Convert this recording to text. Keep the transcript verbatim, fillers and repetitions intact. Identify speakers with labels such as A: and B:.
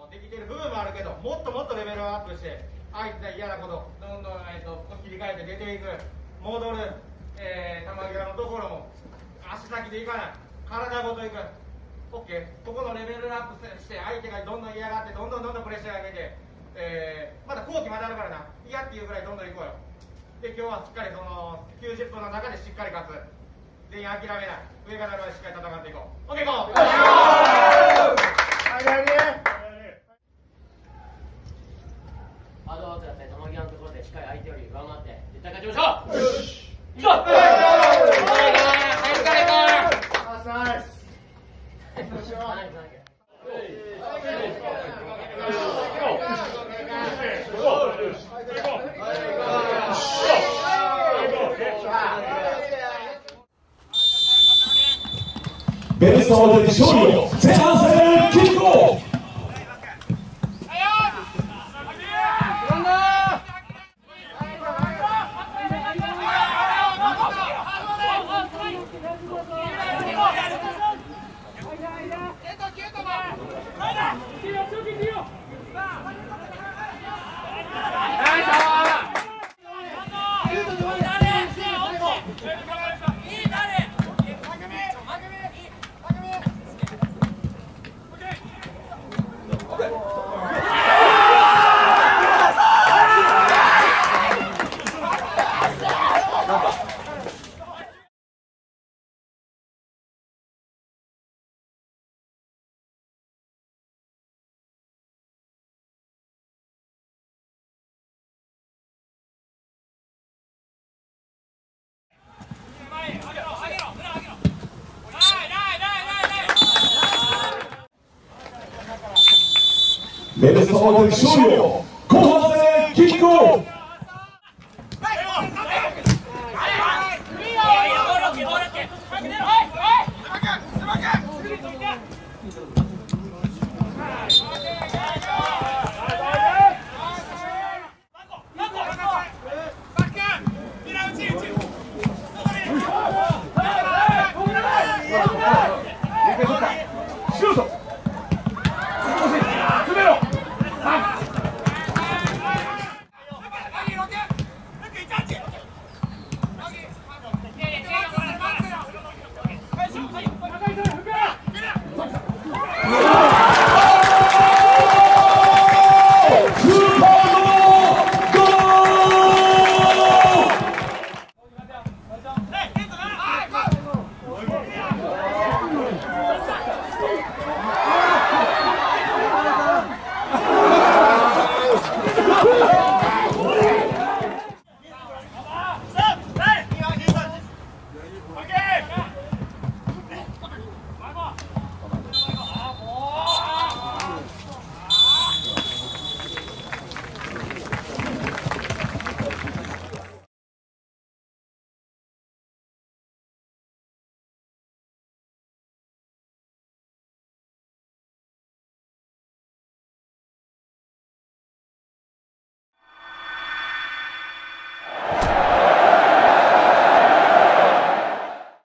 A: できてる部分もあるけど、もっともっとレベルアップして相手が嫌なことどんどん、えー、と切り替えて出ていく、戻る、えー、球際のところも足先でいかない、体ごといく。 OK、 ここのレベルアップして相手がどんどん嫌がってどんどんどんどんプレッシャー上げて、えー、まだ後期まであるからな、嫌っていうぐらいどんどんいこうよ。で今日はしっかりそのきゅうじゅっぷんの中でしっかり勝つ、全員諦めない、上からまでしっかり戦っていこう。 OK、 行こう。
B: ハードワークだったり球際のところでしっかり相手より上回って絶対勝ちましょう。よし、いくぞ。
C: ベルスターで勝利を前半戦キックオフ。ベルスターで勝利を後半戦キックオフ。
D: はい